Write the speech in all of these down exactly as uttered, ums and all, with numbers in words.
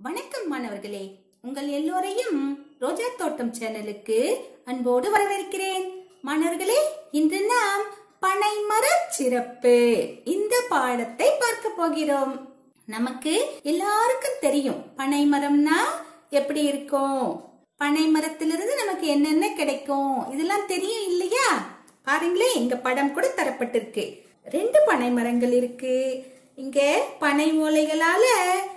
வணக்கம் மாணவர்களே, உங்கள் எல்லோரையும் ரோஜா தோட்டம் சேனலுக்கு அன்போடு வரவேற்கிறேன். மாணவர்களே, இன்று நாம் பனைமர சிறப்பு இந்த பாடத்தை பார்க்க போகிறோம். நமக்கு எல்லாருக்கும் தெரியும் பனைமரம்னா எப்படி இருக்கும், பனை மரத்திலிருந்து நமக்கு என்னென்ன கிடைக்கும், இதெல்லாம் தெரியும் இல்லையா? பாருங்களே, இங்க படம் கூட தரப்பட்டிருக்கு. ரெண்டு பனை மரங்கள் இருக்கு. இங்க பனை ஓலைகளால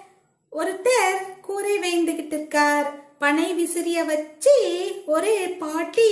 ஒருத்தர் கூரை வேண்டுகிட்டு இருக்கார். பனை விசிறிய வச்சு ஒரு பாட்டி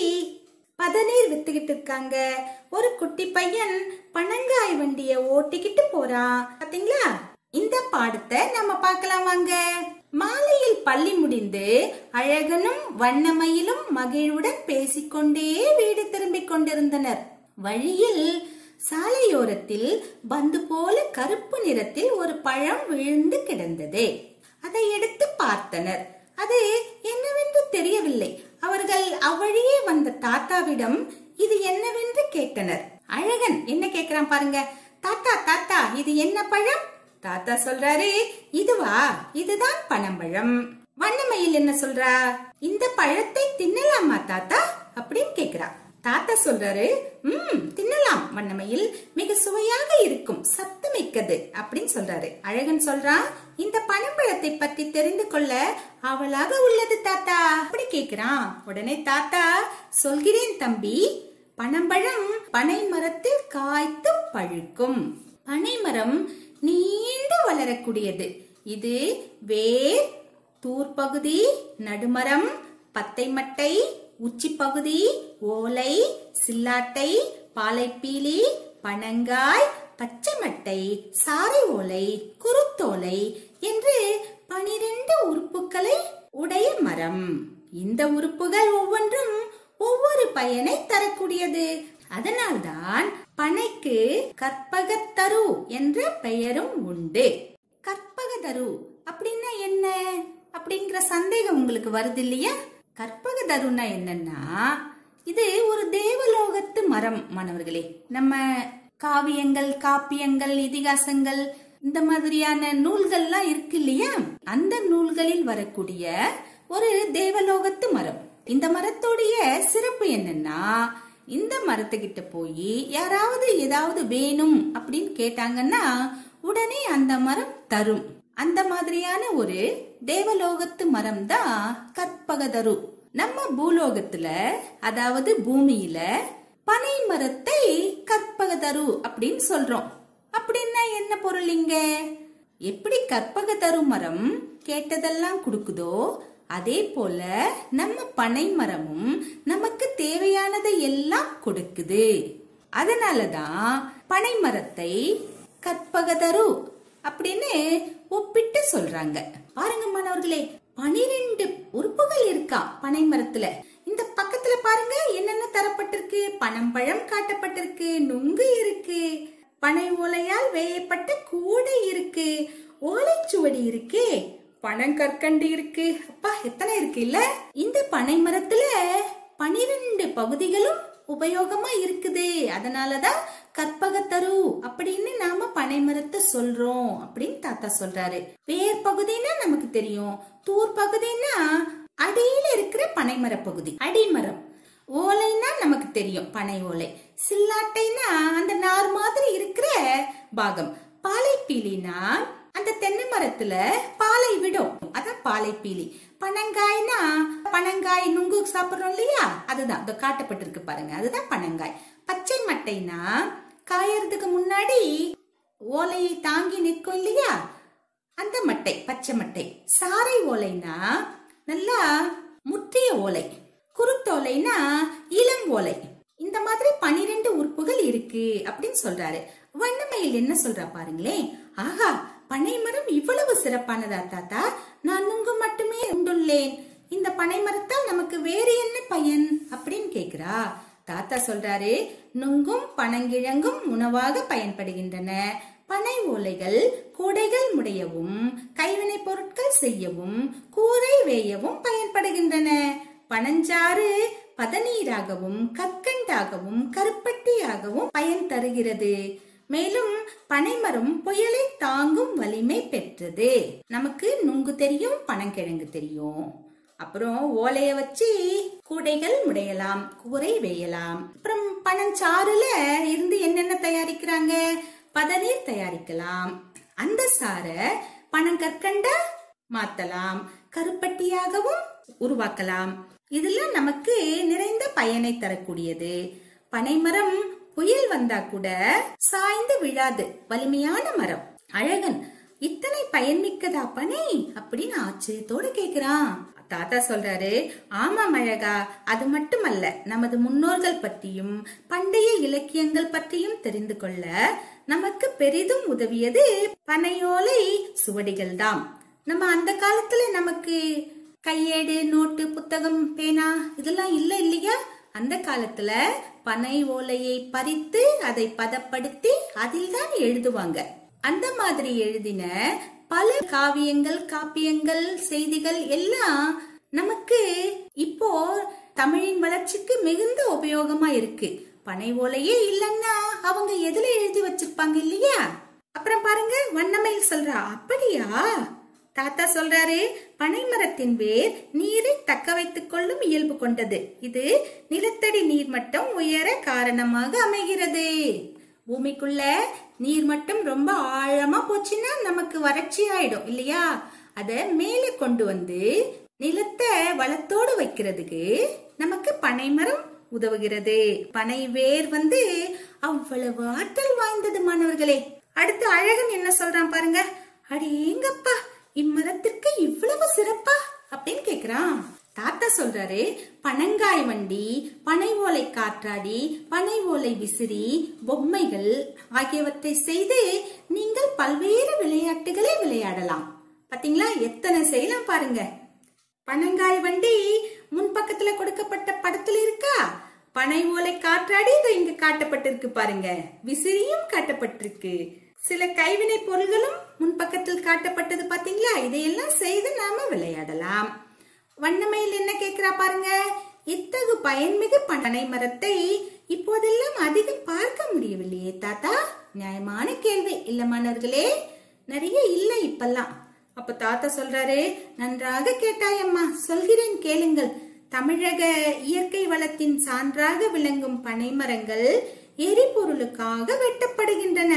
பதநீர் வித்துக்கிட்டு இருக்காங்க. ஒரு குட்டி பையன் பனங்காய் வண்டிய ஓட்டிக்கிட்டு போறான். பாத்தீங்களா? இந்த பாடத்தை நம்ம பார்க்கலாம் வாங்க. மாலையில் பள்ளி முடிந்து அழகனும் வண்ணமயிலும் மகிழ்வுடன் பேசிக்கொண்டே வீடு திரும்பிக் கொண்டிருந்தனர். வழியில் சாலையோரத்தில் பந்து போல கருப்பு நிறத்தில் ஒரு பழம் விழுந்து கிடந்தது. அதை எடுத்து பார்த்தனர். அது என்னவென்று தெரியவில்லை. அவர்கள் அவ்வழியே வந்த தாத்தாவிடம் இது என்னவென்று கேட்டனர். அழகன் என்ன கேக்குறான் பாருங்க. தாத்தா தாத்தா இது என்ன பழம்? தாத்தா சொல்றாரு, இதுவா, இதுதான் பனம்பழம். வண்ணமயில் என்ன சொல்றா, இந்த பழத்தை தின்னலாமா தாத்தா அப்படின்னு கேக்குறா. தாத்தா சொல்றாரு, உம் தின்னலாம் வண்ணமயில், மிக சுவையாக இருக்கும், சத்து மிக்கது அப்படின்னு சொல்றாரு. அழகன் சொல்றான், இந்த பனம்பழத்தை பற்றி தெரிந்து கொள்ள அவளாக உள்ளது தாத்தா அப்படி கேக்குறான். உடனே தாத்தா, சொல்கிறேன் தம்பி, பனம்பழம் பனை மரத்தில் காய்த்து பழுக்கும். பனைமரம் நீண்டு வளரக்கூடியது. இது வேர், தூர்பகுதி, நடுமரம், பத்தை மட்டை, உச்சி பகுதி, ஓலை, சில்லாட்டை, பாலைப்பீலி, பனங்காய், பச்சைமட்டை, சாறை ஓலை, குருத்தோலை என்று பனிரெண்டு உறுப்புகளை உடைய மரம். இந்த உறுப்புகள் ஒவ்வொன்றும் ஒவ்வொரு பயனை தரக்கூடியது. அதனால்தான் பனைக்கு கற்பகத்தரு என்ற பெயரும் உண்டு. கற்பகத்தரு அப்படின்னா என்ன அப்படிங்கிற சந்தேகம் உங்களுக்கு வருது இல்லையா? கற்பகதருன்னா என்னன்னா, இது ஒரு தேவலோகத்து மரம் மாணவர்களே. நம்ம காவியங்கள், காப்பியங்கள், இதிகாசங்கள், இந்த மாதிரியான நூல்கள்லாம் இருக்கு இல்லையா? அந்த நூல்களில் வரக்கூடிய ஒரு தேவலோகத்து மரம். இந்த மரத்தோடைய சிறப்பு என்னன்னா, இந்த மரத்துக்கிட்ட போய் யாராவது ஏதாவது வேணும் அப்படின்னு கேட்டாங்கன்னா உடனே அந்த மரம் தரும். அந்த மாதிரியான ஒரு தேவலோகத்து மரம் தான் கற்பகதரு. நம்ம பூலோகத்துல, அதாவது பூமியில பனை மரத்தை கற்பகதரு அப்படின்னு சொல்றோம். அப்படின்னா என்ன பொருள் இங்க? எப்படி கற்பகதரு மரம் கேட்டதெல்லாம் கொடுக்குதோ அதே போல நம்ம பனை மரமும் நமக்கு தேவையானதை எல்லாம் கொடுக்குது. அதனாலதான் பனை மரத்தை கற்பகதரு அப்படின்னு ஒப்பிட்டு சொல்றாங்க. பாருங்க மாணவர்களே, பனிரெண்டு உறுப்புகள் இருக்கா பனை மரத்துல. இந்த பக்கத்துல பாருங்க என்னென்ன தரப்பட்டிருக்கு. பனம்பழம் காட்டப்பட்டிருக்கு, நுங்கு இருக்கு, பனை ஓலையால் வேயப்பட்ட கூடை இருக்கு, ஓலைச்சுவடி இருக்கு, பனங்கற்கண்டு இருக்கு. அப்பா எத்தனை இருக்கு இல்ல? இந்த பனை மரத்துல பனிரெண்டு பகுதிகளும் உபயோகமா இருக்குது. அதனாலதான் கற்பகத்தரு அப்படின்னு நாம பனை மரத்தை சொல்றோம் அப்படின்னு தாத்தா சொல்றாரு. வேர் பகுதினா நமக்கு தெரியும். தூர் பகுதினா அடியில இருக்கிற பனைமர பகுதி, அடிமரம். ஓலைனா நமக்கு தெரியும், பனை ஓலை. சில்லாட்டைனா அந்த நார் மாதிரி இருக்கிற பாகம். பாலைப்பீலினா அந்த தென்னை மரத்துல பாலை விடும், அதான் பாலைப்பீலி. பனங்காய்னா பனங்காய் நுங்கு சாப்பிடுறோம் இல்லையா, அதுதான் இதோ காட்டப்பட்டிருக்கு பாருங்க, அதுதான் பனங்காய். பச்சை மட்டைனா காயறதுக்கு முன்னாடி ஓலையை தாங்கி நிற்கும் இல்லையா, அந்த மட்டை, பச்சை மட்டை. சாறை ஓலைனா நல்லா முற்றிய ஓலை. குருத்தோலைனா இளம் ஓலை. இந்த மாதிரி பனிரெண்டு உறுப்புகள் இருக்கு அப்படின்னு சொல்றாரு. வண்ணமயில் என்ன சொல்றா பாருங்களேன். ஆஹா, பனைமரம் இவ்வளவு சிறப்பானதா தாத்தா, நான் நுங்கு மட்டுமே உண்டுள்ளேன், இந்த பனை மரத்தால் நமக்கு வேறு என்ன பயன் அப்படின்னு கேக்குறா. தாத்தா சொல்றாரு, நுங்கும் பனங்கிழங்கும் உணவாக பயன்படுகின்றன. பனை ஓலைகள் கூடைகள் முடையவும், கைவினை பொருட்கள் செய்யவும், கூரை வேயவும் பயன்படுகின்றன. பனஞ்சாறு பதநீராகவும், கற்கண்டாகவும், கருப்பட்டியாகவும் பயன் தருகிறது. மேலும் பனைமரம் புயலை தாங்கும் வலிமை பெற்றது. நமக்கு நுங்கு தெரியும், பனங்கிழங்கு தெரியும். அப்புறம் ஓலைய வச்சு கூடைகள் முடையலாம், கூரை வேயலாம். அப்புறம் பனஞ்சாறுல இருந்து என்னென்ன தயாரிக்கிறாங்க? பதநீர் தயாரிக்கலாம். அந்த சார பனங்கற்கண்டா மாத்தலாம், கருப்பட்டியாகவும் உருவாக்கலாம். இதெல்லாம் நமக்கு நிறைந்த பயனை தரக்கூடியது. பனைமரம் புயல் வந்தா கூட சாய்ந்து விழாது, வலிமையான மரம். அழகன், இத்தனை பயன்மிக்கதா பனை அப்படின்னு ஆச்சரியத்தோடு கேக்குறான். தாத்தா சொல்றாரு, ஆமாம் அழகா, அது மட்டுமல்ல, நமது முன்னோர்கள் பற்றியும் பண்டைய இலக்கியங்கள் பற்றியும் தெரிந்து கொள்ள நமக்கு பெரிதும் உதவியது பனையோலை சுவடிகள் தான். நம்ம அந்த காலத்துல நமக்கு கையேடு, நோட்டு, புத்தகம், பேனா இதெல்லாம் இல்ல இல்லையா? அந்த காலத்துல பனை ஓலையை பறித்து அதை பதப்படுத்தி அதில் தான் எழுதுவாங்க. அந்த மாதிரி எழுதின பல காவியங்கள், காப்பியங்கள், செய்திகள் எல்லாம் நமக்கு இப்போ தமிழின் வளர்ச்சிக்கு மிகுந்த உபயோகமா இருக்கு. பனை ஓலையே இல்லன்னா அவங்க எதுல எழுதி வச்சிருப்பாங்க இல்லையா? அப்புறம் பாருங்க, வண்ணமயில் சொல்றா, அப்படியா? தாத்தா சொல்றாரு, பனைமரத்தின் வேர் நீரை தக்க வைத்துக் கொள்ளும் இயல்பு கொண்டது. இது நிலத்தடி நீர்மட்டம் உயர காரணமாக அமைகிறது. பூமிக்குள்ள நீர் மட்டம் ரொம்ப ஆழமா போச்சுன்னா நமக்கு வறட்சி ஆயிடும் இல்லையா? அத மேலே கொண்டு வந்து நிலத்தை வளத்தோடு வைக்கிறதுக்கு நமக்கு பனைமரம் உதவுகிறது. பனை வேர் வந்து அவ்வளவு ஆற்றல் வாய்ந்தது மாணவர்களே. அடுத்து அழகன் என்ன சொல்றான் பாருங்க. அடேங்கப்பா, இம்மரத்திற்கு இவ்வளவு சிறப்பா அப்படின்னு கேக்குறான். தாத்தா சொல்றாரு, பனங்காய் வண்டி, பனை ஓலை காற்றாடி, பனை ஓலை விசிறி, பொம்மைகள் ஆகியவற்றை செய்து நீங்கள் பல்வேறு விளையாட்டுகளை விளையாடலாம். பாத்தீங்களா, எத்தனை செய்யலாம் பாருங்க. பனங்காய் வண்டி முன்பக்கத்துல கொடுக்கப்பட்ட படத்துல இருக்கா? பனை ஓலை காற்றாடி இங்க காட்டப்பட்டிருக்கு பாருங்க. விசிறியும் காட்டப்பட்டிருக்கு. சில கைவினை பொருள்களும் முன்பக்கத்தில் காட்டப்பட்டது பாத்தீங்களா? இதையெல்லாம் செய்து நாம விளையாடலாம். வண்ணமயில் என்ன கேக்குறா பாருங்க. இத்தகு பயன்மிகு பனை மரத்தை இப்போதெல்லாம் அதிகம் பார்க்க முடியவில்லையே தாத்தா? நியாயமான கேள்வி இல்ல மாணவர்களே? நிறைய இல்ல இப்பெல்லாம். அப்ப தாத்தா சொல்றாரு, நன்றாக கேட்டாயம்மா, சொல்கிறேன் கேளுங்கள். தமிழக இயற்கை வளத்தின் சான்றாக விளங்கும் பனைமரங்கள் எரிபொருளுக்காக வெட்டப்படுகின்றன.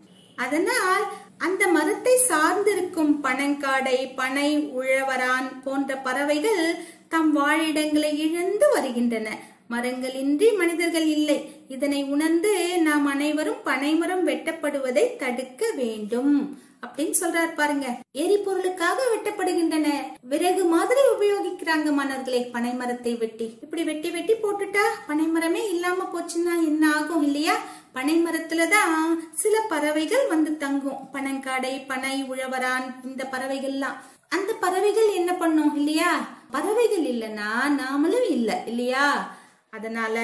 அதனால் அந்த மரத்தை சார்ந்திருக்கும் பனங்காடை, பனை உழவரான் போன்ற பறவைகள் தம் வாழிடங்களை இழந்து வருகின்றன. மரங்களின்றி மனிதர்கள் இல்லை. இதனை உணர்ந்து நாம் அனைவரும் பனைமரம் வெட்டப்படுவதை தடுக்க வேண்டும் அப்படின்னு சொல்றாரு பாருங்க. எரிபொருளுக்காக வெட்டப்படுகின்றன. விறகு மாதிரி உபயோகிக்கிறாங்க மாணவர்களே பனைமரத்தை வெட்டி. இப்படி வெட்டி வெட்டி போட்டுட்டா பனைமரமே இல்லாம போச்சுன்னா என்ன ஆகும் இல்லையா? பனைமரத்துலதான் சில பறவைகள் வந்து தங்கும். பனங்காடை, பனை உழவரான், இந்த பறவைகள்லாம். அந்த பறவைகள் என்ன பண்ணும் இல்லையா? பறவைகள் இல்லைன்னா நாமளும் இல்ல இல்லையா? அதனால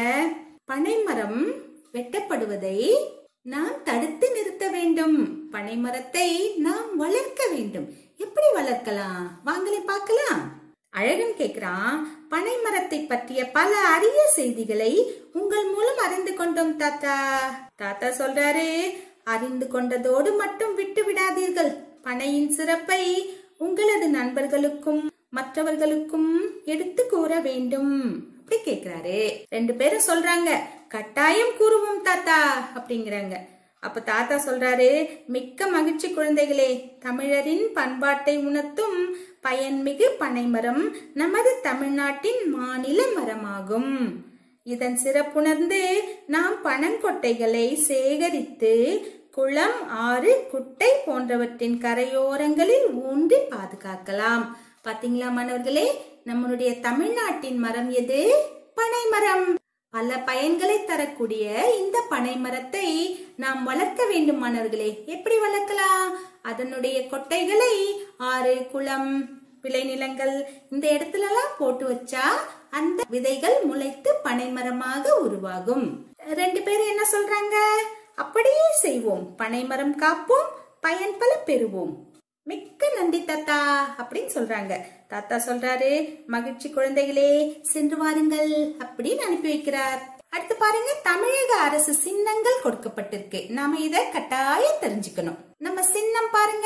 பனைமரம் வெட்டப்படுவதை நாம் தடுத்து நிறுத்த வேண்டும். பனைமரத்தை நாம் வளர்க்க வேண்டும். எப்படி வளர்க்கலாம்? வாங்களே பார்க்கலாம். அழகன் கேக்குறான், பனைமரத்தை பற்றிய பல அரிய செய்திகளை உங்கள் மூலம் அறிந்து கொண்டோம் தாத்தா. தாத்தா சொல்றாரு, அறிந்து கொண்டதோடு மட்டும் விட்டு விடாதீர்கள். பனையின் சிறப்பை உங்களது நண்பர்களுக்கும் மற்றவர்களுக்கும் எடுத்து கூற வேண்டும் அப்படி கேக்குறாரு. ரெண்டு பேரும் சொல்றாங்க, கட்டாயம் கூறுவோம் தாத்தா அப்படிங்கிறாங்க. அப்ப தாத்தா சொல்றாரு, மிக்க மகிழ்ச்சி குழந்தைகளே. தமிழரின் பண்பாட்டை உணர்த்தும் பயன்மிகு பனைமரம் நமது தமிழ்நாட்டின் மாநில மரமாகும். இதன் சிறப்புணர்ந்து நாம் பனங்கொட்டைகளை சேகரித்து குளம், ஆறு, குட்டை போன்றவற்றின் கரையோரங்களில் ஊன்றி பாதுகாக்கலாம். பாத்தீங்களா மாணவர்களே, நம்மளுடைய தமிழ்நாட்டின் மரம் எது? பனைமரம். பல பயன்களை தரக்கூடிய இந்த பனை மரத்தை நாம் வளர்க்க வேண்டும் மாணவர்களே. எப்படி வளர்க்கலாம்? அதனுடைய கொட்டைகளை ஆறு, குளம், விளைநிலங்கள் இந்த இடத்துல எல்லாம் போட்டு வச்சா அந்த விதைகள் முளைத்து பனைமரமாக உருவாகும். ரெண்டு பேரும் என்ன சொல்றாங்க? அப்படியே செய்வோம். பனைமரம் காப்போம், பயன் பல பெறுவோம். மிக்க நன்றி தாத்தா அப்படின்னு சொல்றாங்க. தாத்தா சொல்றாரு, மகிழ்ச்சி குழந்தைகளே, சென்று வாருங்கள் அப்படின்னு அனுப்பி வைக்கிறார். அடுத்து பாருங்க, தமிழக அரசு சின்னங்கள் கொடுக்கப்பட்டிருக்கு. நாம இத கட்டாயம் தெரிஞ்சுக்கணும். நம்ம சின்னம் பாருங்க,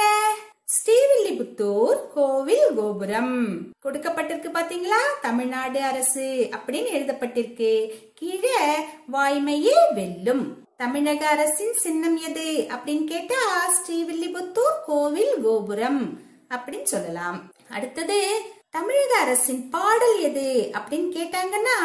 ஸ்ரீவில்லிபுத்தூர் கோவில் கோபுரம் கொடுக்கப்பட்டிருக்கு. பாத்தீங்களா, தமிழ்நாடு அரசு அப்படின்னு எழுதப்பட்டிருக்கு. கீழே வாய்மையே வெல்லும். தமிழக அரசின் சின்னம் எது அப்படின்னு கேட்டா ஸ்ரீவில்லிபுத்தூர் கோவில் கோபுரம் அப்படின்னு சொல்லலாம். அடுத்தது, தமிழக அரசின் பாடல் எது அப்படின்னு கேட்டாங்கன்னா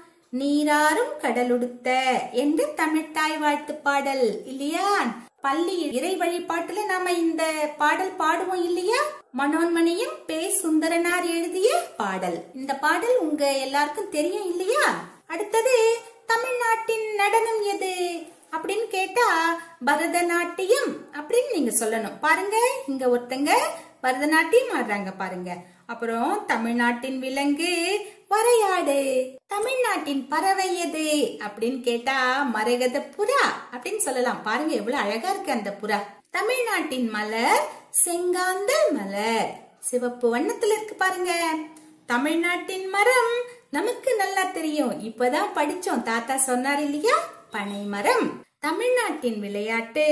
நீராறும் கடலுடுத்த என்ற தமிழ்த்தாய் வாழ்த்து பாடல் இல்லையா? பள்ளி இறை வழிபாட்டுல நாம இந்த பாடல் பாடுவோம் இல்லையா? மனோன்மணியும் பே சுந்தரனார் எழுதிய பாடல். இந்த பாடல் உங்க எல்லாருக்கும் தெரியும் இல்லையா? அடுத்தது, தமிழ்நாட்டின் நடனம் எது அப்படின்னு கேட்டா பரதநாட்டியம் அப்படின்னு நீங்க சொல்லணும். பாருங்க, இங்க ஒருத்தங்க பரதநாட்டியம் ஆடுறாங்க பாருங்க. அப்புறம் தமிழ்நாட்டின் விலங்கு வரையாடு. தமிழ்நாட்டின் பறவை எது அப்படின்னு கேட்டா மரகத புறா அப்படின்னு சொல்லலாம். பாருங்க எவ்வளவு அழகா இருக்கு அந்த புறா. தமிழ்நாட்டின் மலர் செங்காந்தல் மலர், சிவப்பு வண்ணத்துல இருக்கு பாருங்க. தமிழ்நாட்டின் மரம் நமக்கு நல்லா தெரியும், இப்பதான் படிச்சோம், தாத்தா சொன்னார் இல்லையா, பனை மரம். தமிழ்நாட்டின் விளையாட்டு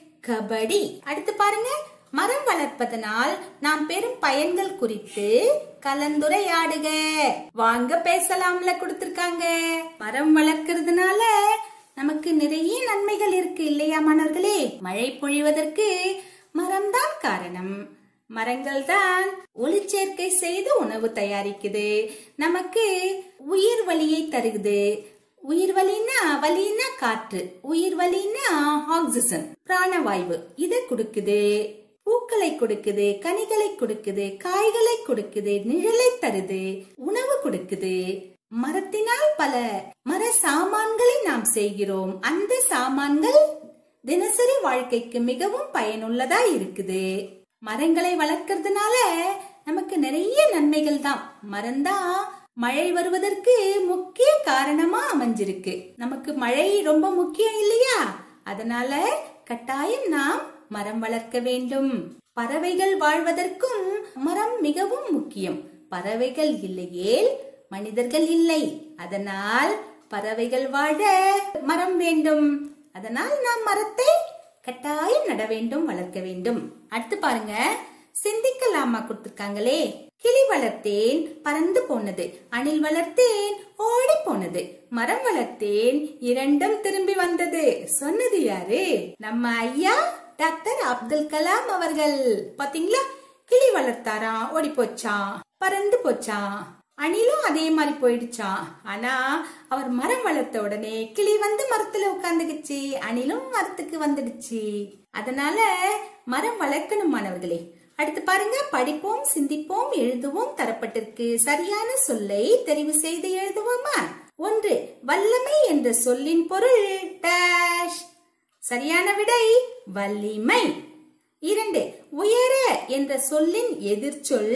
கபடி. அடுத்து பாருங்க, மரம் வளர்ப்பதனால் நாம் பெரும் பயன்கள் குறித்து கலந்துரையாடுக. வாங்க பேசலாம்ல கொடுத்திருக்காங்க. மரம் வளர்க்கறதுனால நமக்கு நிறைய நன்மைகள் இருக்கு இல்லையா மாணவர்களே? மழை பொழிவதற்கு மரம்தான் காரணம். மரங்கள் தான் ஒளிச்சேர்க்கை செய்து உணவு தயாரிக்குது, நமக்கு உயிர் வலியை தருகுது. உயிர் வலின்னா வலின்னா காற்று, உயிர் வலின்னா ஆக்சிஜன் பிராணவாயு, இதை கொடுக்குது. பூக்களை கொடுக்குது, கனிகளை கொடுக்குது, காய்களை கொடுக்குது, நிழலை தருது, உணவு கொடுக்குது. மரத்தினால் பல மர சாமான்களை நாம் செய்கிறோம். அந்த சாமான்கள் தினசரி வாழ்க்கைக்கு மிகவும் பயனுள்ளதா இருக்குது. மரங்களை வளர்க்கறதுனால நமக்கு நிறைய நன்மைகள் தான். மரம்தான் மழை வருவதற்கு முக்கிய காரணமா அமைஞ்சிருக்கு. நமக்கு மழை ரொம்ப முக்கியம் இல்லையா? அதனால கட்டாயம் நாம் மரம் வளர்க்க வேண்டும். பறவைகள் வாழ்வதற்கும் மரம் மிகவும் முக்கியம். பறவைகள் இல்லையேல் மனிதர்கள் இல்லை. அதனால் பறவைகள் வாழ மரம் வேண்டும். அதனால் நாம் மரத்தை கட்டாயம் நட வேண்டும், வளர்க்க வேண்டும். அடுத்து பாருங்க, சிந்திக்கலாமா கொடுத்திருக்காங்களே. கிளி வளர்த்தேன் பறந்து போனது, அணில் வளர்த்தேன் ஓடி போனது, மரம் வளர்த்தேன் இரண்டும் திரும்பி வந்தது. சொன்னது யாரு? நம்ம ஐயா டாக்டர் அப்துல் கலாம் அவர்கள். பாத்தீங்களா, கிளி வளர்த்தாராம், ஓடி போச்சான், பறந்து போச்சான். அணிலும் அதே மாதிரி போயிடுச்சான். ஆனா அவர் மரம் வளர்த்த உடனே கிளி வந்து மரத்துல உட்கார்ந்துக்குச்சு, அணிலும் மரத்துக்கு வந்துடுச்சு. அதனால மரம் வளர்க்கணும் மாணவர்களே. அடுத்து பாருங்க, படிப்போம், சிந்திப்போம், எழுதுவோம் தரப்பட்டிருக்கு. சரியான சொல்லை தெரிவு செய்து எழுதுவோமா? ஒன்று, வல்லமை என்ற சொல்லின் பொருள் டேஷ். சரியான விடை வலிமை. இரண்டு, உயர என்ற சொல்லின் எதிர்ச்சொல்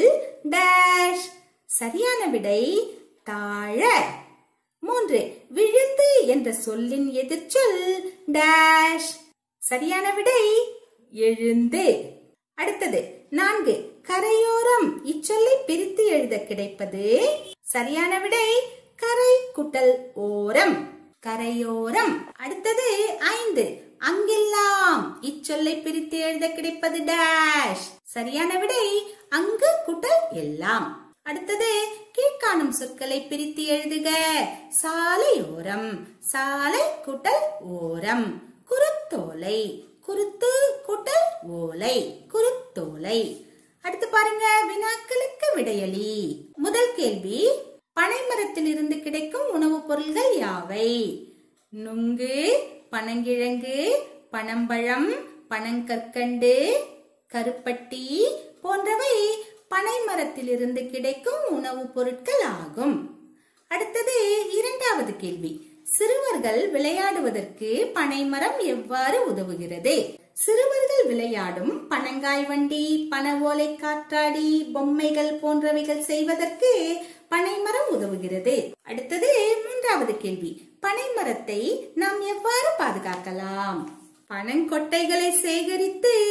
டேஷ். சரியான விடை தாழ. மூன்று, விழுந்து என்ற சொல்லின் எதிர்ச்சொல் டேஷ். சரியான விடை எழுந்து. அடுத்தது நான்கு, கரையோரம் இச்சொல்லை பிரித்து எழுத கிடைப்பது. சரியான விடை கரை குட்டல் ஓரம், கரையோரம். அடுத்தது ஐந்து, அங்கெல்லாம் இச்சொல்லை பிரித்து எழுத கிடைப்பது டேஷ். சரியான விடை அங்கு குட்டல் எல்லாம். அடுத்தது கீழ்காணும் சொற்களை பிரித்து எழுதுக. சாலையோரம், சாலை குட்டல் ஓரம். குருத்தோலை, குருத்து குட்டல் ஓலை, குருத்தோலை. அடுத்து பாருங்க, வினாக்களுக்கு விடையளி. முதல் கேள்வி, பனை மரத்தில் இருந்து கிடைக்கும் உணவுப் பொருள்கள் யாவை? நுங்கு, பனங்கிழங்கு, பனம்பழம், பனங்கற்கண்டு, கருப்பட்டி போன்றவை பனை மரத்தில் இருந்து கிடைக்கும் உணவுப் பொருட்கள் ஆகும். அடுத்தது இரண்டாவது கேள்வி, சிறுவர்கள் விளையாடுவதற்கு பனைமரம் எவ்வாறு உதவுகிறது? சிறுவர்கள் விளையாடும் பனங்காய் வண்டி, பன ஓலை காற்றாடி, பொம்மைகள் போன்றவைகள் செய்வதற்கு பனைமரம் உதவுகிறது. அடுத்தது மூன்றாவது கேள்வி, பனைமரத்தை நாம் எவ்வாறு பாதுகாக்கலாம்? பனங்கொட்டைகளை சேகரித்து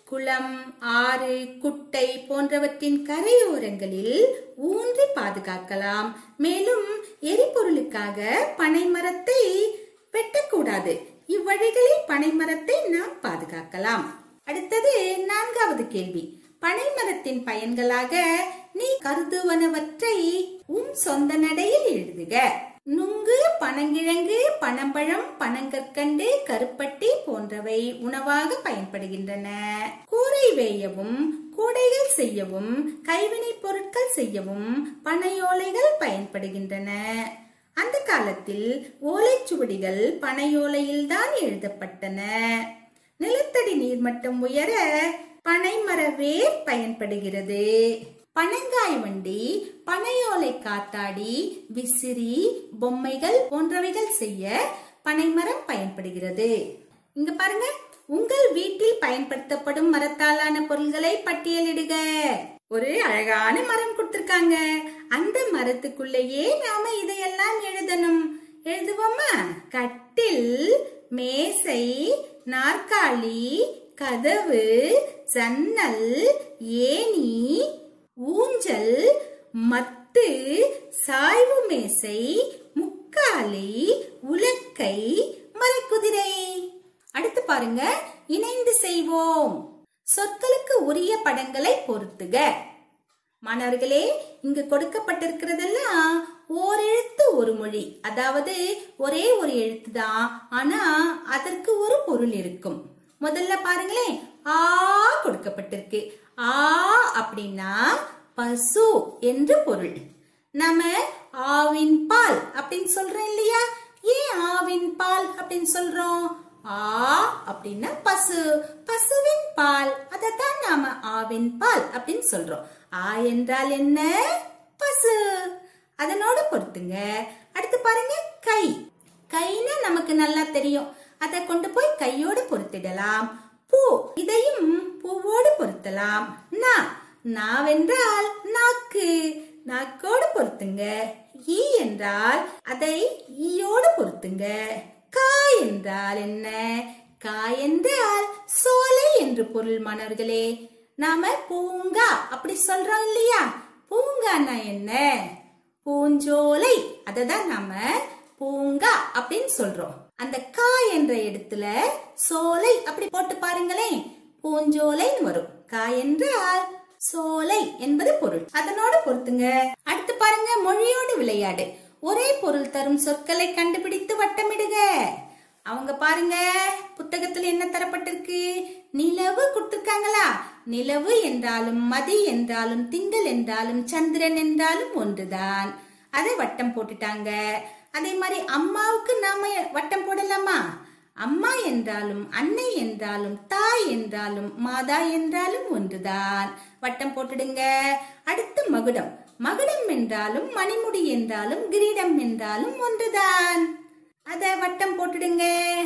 குளம், ஆறு, குட்டை போன்றவற்றின் கரையோரங்களில் ஊன்றி பாதுகாக்கலாம். மேலும் எரிபொருளுக்காக பனை மரத்தை வெட்டக்கூடாது. இவ்வழிகளில் பனை மரத்தை நாம் பாதுகாக்கலாம். அடுத்தது நான்காவது கேள்வி. பனை மரத்தின் பயன்களாக நீ கருதுவனவற்றை உன் சொந்த நடையில் எழுதுக. நுங்கு, பனங்கிழங்கு, பனம்பழம், பனங்கற்கண்டு, கருப்பட்டி போன்றவை உணவாக பயன்படுகின்றன. கூரை வேயவும், கூடைகள் செய்யவும், கைவினை பொருட்கள் செய்யவும் பனையோலைகள் பயன்படுகின்றன. அந்த காலத்தில் ஓலைச்சுவடிகள் பனையோலையில் தான் எழுதப்பட்டன. நிலத்தடி நீர்மட்டம் உயர பனை மர வேர் பயன்படுகிறது. பனங்காய் வண்டி, பனையோலை காத்தாடி, விசிறி, பொம்மைகள் போன்றவைகள் செய்ய பனைமரம் பயன்படுகிறது. இங்க பாருங்க, உங்கள் வீட்டில் பயன்படுத்தப்படும் மரத்தாலான பொருள்களை பட்டியலிடுக. ஒரு அழகான மரம் கொடுத்திருக்காங்க. அந்த மரத்துக்குள்ளேயே நாம இதையெல்லாம் எழுதணும். எழுதுவோமா? கட்டில், மேசை, நாற்காலி, கதவு, ஜன்னல், ஏணி, ஊஞ்சல், மத்து, சாய்வு மேசை, முக்காலி, உலக்கை, மரக்குதிரை. அடுத்து பாருங்க, இணைந்து செய்வோம். சொற்களுக்கு உரிய படங்களை பொருத்துக. மாணவர்களே, இங்கு கொடுக்கப்பட்டிருக்கிறதெல்லாம் ஓர் எழுத்து ஒரு மொழி, அதாவது ஒரே ஒரு எழுத்து தான், ஆனா அதற்கு ஒரு பொருள் இருக்கும். முதல்ல பாருங்களேன், ஆ கொடுக்கப்பட்டிருக்கு. ஆ அப்படின்னா பசு என்று பொருள். நாம ஆவின் பால் அப்படின்னு சொல்றோம் இல்லையா? ஏன் ஆவின் பால் அப்படின்னு சொல்றோம்? ஆ அப்படின்னா பசு, பசுவின் பால், அதத்தான் நாம ஆவின் பால் அப்படின்னு சொல்றோம். ஆ என்றால் என்ன? பசு. அதனோட பொறுத்துங்க. அடுத்து பாருங்க, கை. கைனா நமக்கு நல்லா தெரியும், அதை கொண்டு போய் கையோடு பொருத்திடலாம். பூ, இதையும் பூவோடு பொருத்தலாம். நா, நாவென்றால் நாக்கு, நாக்கோடு பொருத்துங்க. ஈ என்றால் அதை ஈயோடு பொருத்துங்க. காய் என்றால் என்ன? காய் என்றால் சோலை என்று பொருள். மாணவர்களே, நாம பூங்கா அப்படி சொல்றோம் இல்லையா? பூங்கானா என்ன? பூஞ்சோலை, அததான் நாம பூங்கா அப்படின்னு சொல்றோம். அந்த காய் என்ற இடத்துல சோலை அப்படி போட்டு பாருங்களேன், பூஞ்சோலைன்னு வரும். காய் என்றால் சோலை என்பது பொருள். அதனோட பொறுத்துங்க. அடுத்து பாருங்க, மொழியோடு விளையாடு. ஒரே பொருள் தரும் சொற்களை கண்டுபிடித்து வட்டமிடுக. அவங்க பாருங்க, புத்தகத்துல என்ன தரப்பட்டிருக்கு? நிலவு கொடுத்திருக்காங்களா? நிலவு என்றாலும் மதி என்றாலும் திங்கள் என்றாலும் சந்திரன் என்றாலும் ஒன்றுதான். அதை வட்டம் போட்டுட்டாங்க. அதே மாதிரி அம்மாவுக்கு நாம வட்டம் போடலாமா? அம்மா என்றாலும் அன்னை என்றாலும் தாய் என்றாலும் மாதா என்றாலும் ஒன்றுதான். வட்டம் போட்டுடுங்க. அடுத்து மகுடம். மகுடம் என்றாலும் மணிமுடி என்றாலும் கிரீடம் என்றாலும் ஒன்றுதான். அத வட்டம் போட்டுடுங்க.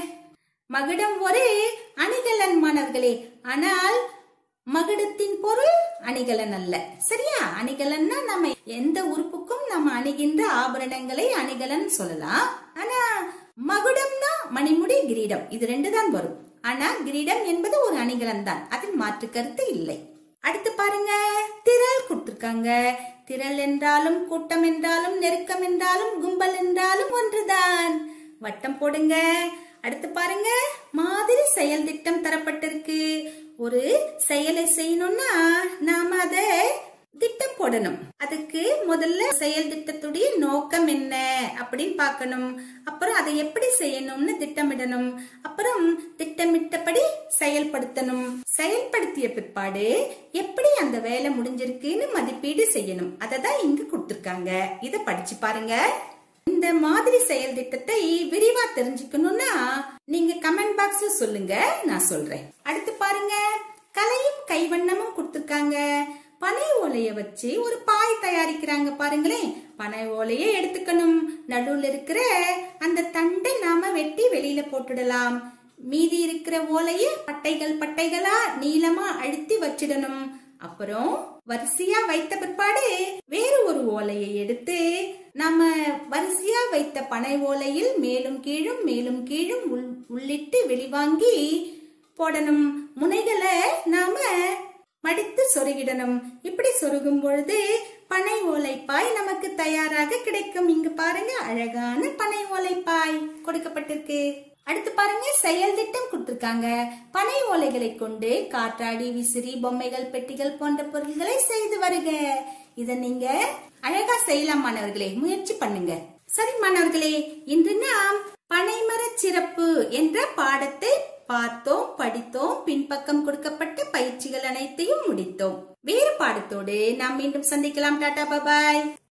மகுடம் ஒரு அணிகலன் மாணவர்களே, ஆனால் மகுடத்தின் பொருள் அணிகலன் அல்ல. சரியா? அணிகலன்னா நம்ம எந்த உறுப்புக்கும் நம்ம அணிகின்ற ஆபரணங்களை அணிகலன் சொல்லலாம். ஆனா மகுடம்னா மணிமுடி, கிரீடம், இது ரெண்டு தான் வரும். ஆனா கிரீடம் என்பது ஒரு அணிகலன் தான், அதில் மாற்று கருத்து இல்லை. அடுத்து பாருங்க, திரள் கொடுத்திருக்காங்க. திரள் என்றாலும் கூட்டம் என்றாலும் நெருக்கம் என்றாலும் கும்பல் என்றாலும் ஒன்றுதான். வட்டம் போடுங்க. அடுத்து பாருங்க, மாதிரி செயல் திட்டம் தரப்பட்டிருக்கு. ஒரு செயலை செய்யணும்னா நாம அத திட்டம் போடணும். அதுக்கு முதல்ல செயல் திட்டத்துடைய நோக்கம் என்ன அப்படின்னு பார்க்கணும். அப்புறம் அதை எப்படி செய்யணும்னு திட்டமிடணும். அப்புறம் திட்டமிட்டபடி செயல்படுத்தணும். செயல்படுத்திய பிற்பாடு எப்படி அந்த வேலை முடிஞ்சிருக்குன்னு மதிப்பீடு செய்யணும். அததான் இங்க கொடுத்திருக்காங்க. இத படிச்சு பாருங்க. இந்த மாதிரி செயல் திட்டத்தை விரிவா தெரிஞ்சுக்கணும்னா நீங்க கமெண்ட் பாக்ஸ்ல சொல்லுங்க, நான் சொல்றேன். அடுத்து பாருங்க, கலையும் கைவண்ணமும் கொடுத்திருக்காங்க. பனை ஓலைய வச்சு ஒரு பாய் தயாரிக்கிறாங்க பாருங்களேன். பனை ஓலைய எடுத்துக்கணும். நடுவுல இருக்கிற அந்த தண்டை நாம வெட்டி வெளியில போட்டுடலாம். மீதி இருக்கிற ஓலைய பட்டைகள் பட்டைகளா நீளமா அழுத்தி வச்சிடணும். அப்புறம் வரிசையா வைத்த பிற்பாடு வேறு ஒரு ஓலையை எடுத்து நம்ம வரிசையா வைத்த பனை ஓலையில் மேலும் கீழும் மேலும் கீழும் உள்ளிட்டு வெளிவாங்கி போடணும். முனைகளை நாம மடித்து சொருகிடணும். இப்படி சொருகும் பொழுது பனை ஓலைப்பாய் நமக்கு தயாராக கிடைக்கும். இங்கு பாருங்க, அழகான பனை ஓலைப்பாய் கொடுக்கப்பட்டிருக்கு. அடுத்து பாருங்க, செயல் திட்டம் கொடுத்திருக்காங்க. பனை ஓலைகளை கொண்டு காற்றாடி, விசிறி, பொம்மைகள், பெட்டிகள் போன்ற பொருட்களை செய்து வருக. இத நீங்க அழகா செய்யலாம் மாணவர்களே, முயற்சி பண்ணுங்க. சரி மாணவர்களே, இன்று நாம் பனைமர சிறப்பு என்ற பாடத்தை பார்த்தோம், படித்தோம். பின்பக்கம் கொடுக்கப்பட்ட பயிற்சிகள் அனைத்தையும் முடித்தோம். வேறு பாடத்தோடு நாம் மீண்டும் சந்திக்கலாம். டாடா, பாய்.